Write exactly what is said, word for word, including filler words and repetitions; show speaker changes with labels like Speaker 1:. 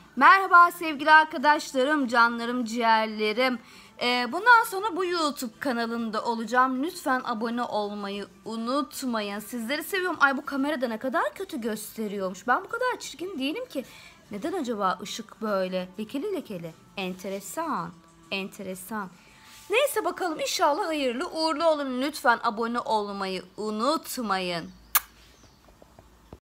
Speaker 1: Merhaba sevgili arkadaşlarım, canlarım, ciğerlerim. Ee, bundan sonra bu YouTube kanalında olacağım. Lütfen abone olmayı unutmayın. Sizleri seviyorum. Ay bu kamerada ne kadar kötü gösteriyormuş. Ben bu kadar çirkin değilim ki. Neden acaba ışık böyle lekeli lekeli? Enteresan, enteresan. Neyse bakalım inşallah hayırlı uğurlu olun. Lütfen abone olmayı unutmayın.